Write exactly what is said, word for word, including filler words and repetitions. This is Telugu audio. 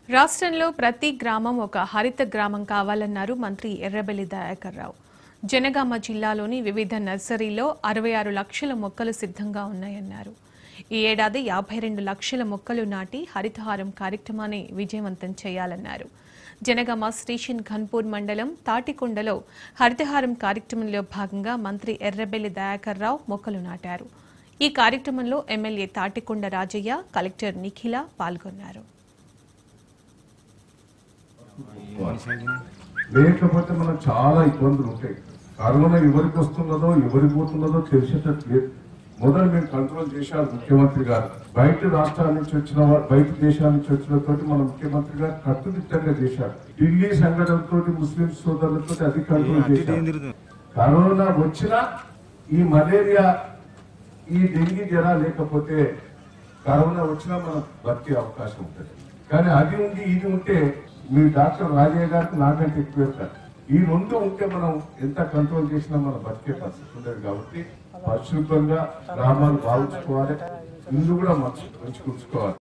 రాష్ట్రంలో ప్రతి గ్రామం ఒక హరిత గ్రామం కావాలన్నారు మంత్రి ఎర్రబెల్లి దయాకర్ రావు. జనగామ జిల్లాలోని వివిధ నర్సరీలో అరవై ఆరు లక్షల మొక్కలు సిద్ధంగా ఉన్నాయన్నారు. ఈ ఏడాది యాభై రెండు లక్షల మొక్కలు నాటి హరితహారం కార్యక్రమాన్ని విజయవంతం చేయాలన్నారు. జనగామ స్టేషన్ ఘన్పూర్ మండలం తాటికొండలో హరితహారం కార్యక్రమంలో భాగంగా మంత్రి ఎర్రబెల్లి దయాకర్ రావు మొక్కలు నాటారు. ఈ కార్యక్రమంలో ఎమ్మెల్యే తాటికొండ రాజయ్య, కలెక్టర్ నిఖిల పాల్గొన్నారు. లేకపోతే మనకు చాలా ఇబ్బందులు ఉంటాయి. కరోనా ఎవరికి వస్తున్నదో ఎవరికి పోతున్నదో తెలిసేటట్టు లేదు. మొదలు మేము కంట్రోల్ చేశారు ముఖ్యమంత్రి గారు. బయట రాష్ట్రాల నుంచి వచ్చిన వారు, బయట దేశాల నుంచి వచ్చిన తోటి మన ముఖ్యమంత్రి గారు కట్టుదిట్టంగా చేశారు. ఢిల్లీ సంఘటనతో ముస్లిం సోదరులతో అది కంట్రోల్ చేశారు. కరోనా వచ్చినా ఈ మలేరియా, ఈ డెంగీ జ్వర లేకపోతే కరోనా వచ్చినా మనం బతికే అవకాశం ఉంటుంది. కానీ అది ఉంది ఇది ఉంటే మీ డాక్టర్ రాజయ్య గారికి నాకంటే ఎక్కువ వెళ్తారు. ఈ రెండు ఉంటే మనం ఎంత కంట్రోల్ చేసినా మనం బతికే పరిస్థితి ఉండదు. కాబట్టి పరిశుభ్రంగా గ్రామాలు బాగుంచుకోవాలి, ఇల్లు కూడా మంచి మంచి కూర్చుకోవాలి.